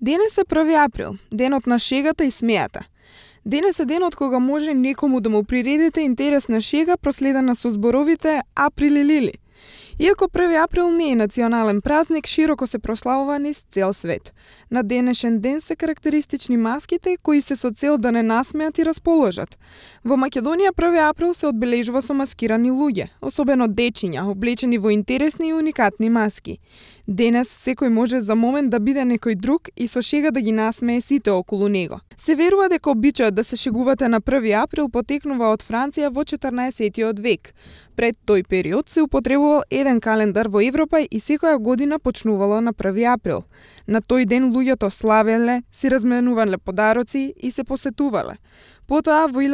Денес е 1 април, денот на шегата и смејата. Денес е денот кога може некому да му приредите интересна шега проследена со зборовите Априли Лили. Иако 1 април не е национален празник, широко се прославува низ цел свет. На денешен ден се карактеристични маските кои се со цел да не насмеат и расположат. Во Македонија 1 април се одбележува со маскирани луѓе, особено дечиња, облечени во интересни и уникатни маски. Денес секој може за момент да биде некој друг и со шега да ги насмее сите околу него. Се верува дека обичајот да се шегувате на 1 април потекнува од Франција во 14 век. Пред тој период се употребувал еден календар во Европа и секоја година почнувало на 1 април. На тој ден луѓето славеле, си разменувале подароци и се посетувале. Потоа во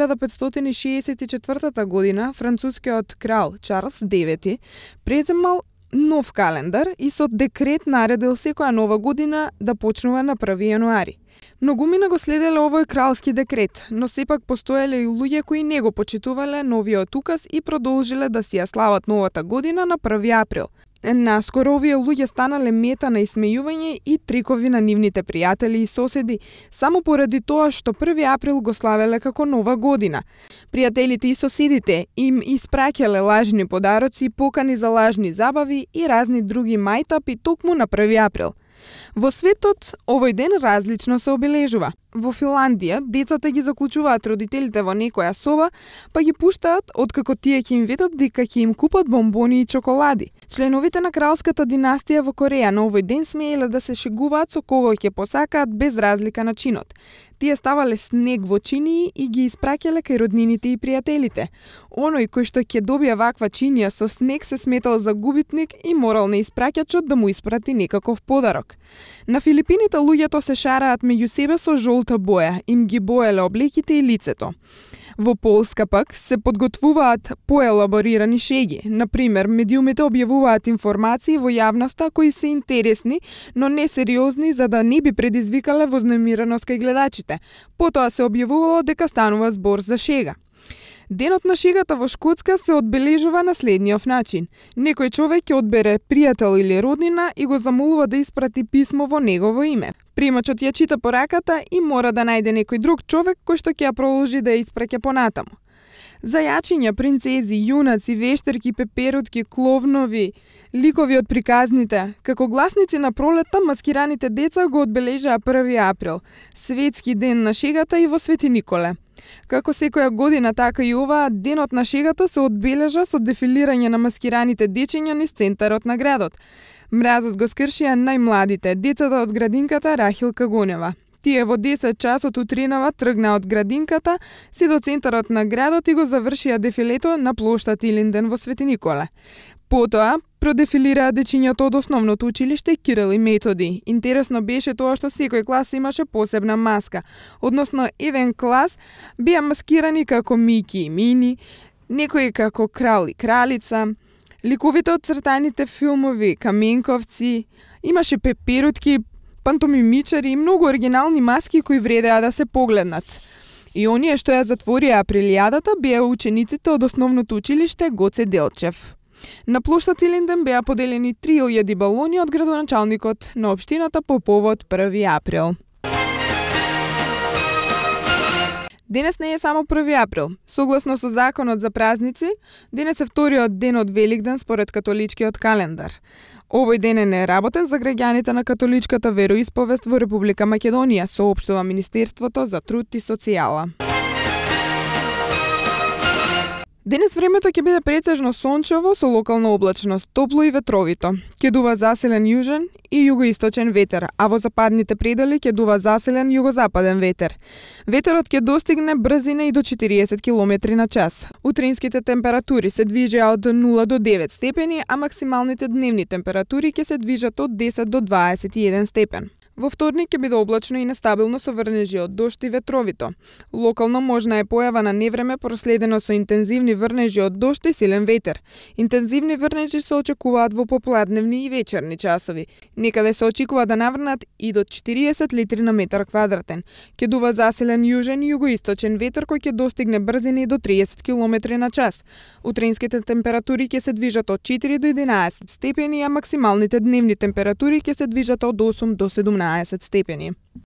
1564 година францускиот крал Чарлс IX преземал нов календар и со декрет наредил секоја нова година да почнува на 1 јануари. Многумина го следеле овој кралски декрет, но сепак постоеле и луѓе кои не го почитувале новиот указ и продолжиле да си ја слават новата година на 1 април. Наскоро овие луѓе станале мета на исмејување и трикови на нивните пријатели и соседи, само поради тоа што 1 април го славеле како нова година. Пријателите и соседите им испраќале лажни подароци, покани за лажни забави и разни други мајтапи токму на 1 април. Во светот, овој ден различно се обележува. Во Финландија, децата ги заклучуваат родителите во некоја соба, па ги пуштаат откако тие ќе им ветат дека ќе им купат бомбони и чоколади. Членовите на кралската династија во Кореја на овој ден смееле да се шегуваат со кого ќе посакаат без разлика на чинот. Тие ставале снег во чинии и ги испраќале кај роднините и пријателите. Оној кој што ќе добие ваква чинија со снег се сметал за губитник и морал на испраќачот да му испрати некаков подарок. На Филипините луѓето се шараат меѓу себе со жолта боја, им ги боеле облеките и лицето. Во Полска пак се подготвуваат поелаборирани шеги. Например, медиумите објавуваат информации во јавноста кои се интересни, но не сериозни за да не би предизвикале вознемиреност кај гледачите. Потоа се објавувало дека станува збор за шега. Денот на шегата во Шкотска се одбележува на следниот начин. Некој човек ќе одбере пријател или роднина и го замолува да испрати писмо во негово име. Примачот ја чита пораката и мора да најде некој друг човек кој што ќе ја продолжи да ја испраќа понатаму. Зајачиња, принцези, јунаци, вештерки, пеперутки, кловнови, ликови од приказните, како гласници на пролетта, маскираните деца го одбележаа 1 април, светски ден на шегата и во Свети Николе. Како секоја година, така и оваа, денот на шегата се одбележа со дефилирање на маскираните дечиња низ центарот на градот. Мразот го скршија најмладите, децата од градинката Рахилка Гонева. Тие во 10 часот утринава тргнаа од градинката си до центарот на градот и го завршија дефилето на плоштад Илинден во Свети Николе. Потоа продефилираа дечињата од основното училиште Кирил и Методи. Интересно беше тоа што секој клас имаше посебна маска, односно еден клас беа маскирани како Мики и Мини, некои како крал и кралица, ликовите од цртаните филмови, Каменковци, имаше пеперутки, пантомимичари и многу оригинални маски кои вредеа да се погледнат. И оние што ја затворија априлијадата беа учениците од основното училиште Гоце Делчев. На плоштад Илинден беа поделени 3000 балони од градоначалникот на општината по повод 1 април. Денес не е само 1 април. Согласно со законот за празници, денес е вториот ден од Великден според католичкиот календар. Овој ден е неработен за граѓаните на католичката вероисповест во Република Македонија, соопштува Министерството за труд и социјала. Денес времето ќе биде претежно сончево со локална облачност, топло и ветровито. Ќе дува засилен јужен и југоисточен ветер, а во западните предели ќе дува засилен југозападен ветер. Ветерот ќе достигне брзина и до 40 км на час. Утринските температури се движеа од 0 до 9 степени, а максималните дневни температури ќе се движат од 10 до 21 степен. Во вторник ќе биде облачно и нестабилно со врнежи од дожд и ветровито. Локално можна е појава на невреме проследено со интензивни врнежи од дожд и силен ветер. Интензивни врнежи се очекуваат во попладневни и вечерни часови. Некаде се очекува да наврнат и до 40 литри на метар квадратен. Ќе дува засилен јужен и југоисточен ветер кој ќе достигне брзини до 30 км на час. Утринските температури ќе се движат од 4 до 11 степени, а максималните дневни температури ќе се движат од 8 до 17 11 stepeni.